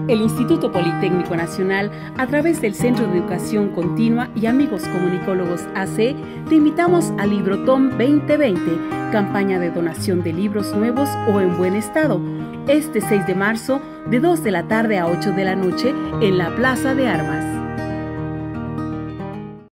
El Instituto Politécnico Nacional, a través del Centro de Educación Continua y Amigos Comunicólogos AC, te invitamos al Librotón 2020, campaña de donación de libros nuevos o en buen estado, este 6 de marzo, de 2 de la tarde a 8 de la noche, en la Plaza de Armas.